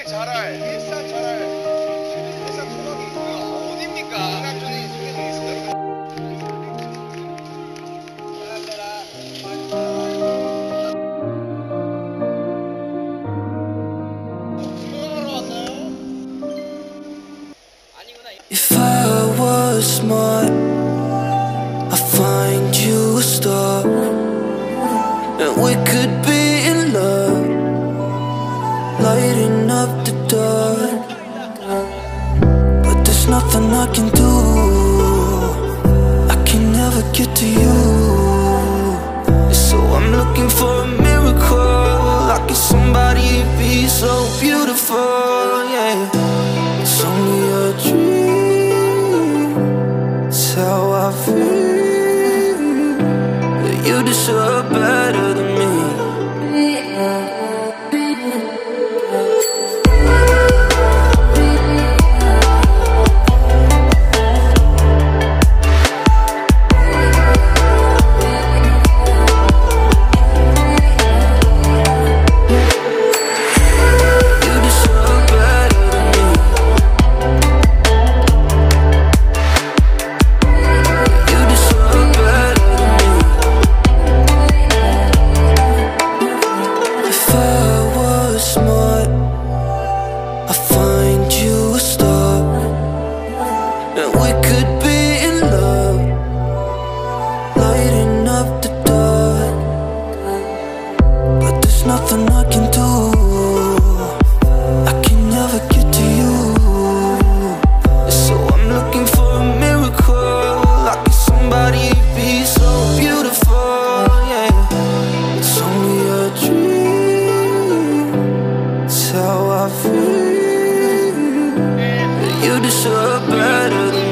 If I was smart, I'd find you a star, and we could be in love, lighting up the dark. But there's nothing I can do, I can never get to you. So I'm looking for a miracle, like it's somebody to be so beautiful, yeah. It's only a dream, it's how I feel, that you deserve better than me. Nothing I can do, I can never get to you. So I'm looking for a miracle, like it's somebody to be so beautiful, yeah. It's only a dream, it's how I feel, that you deserve better than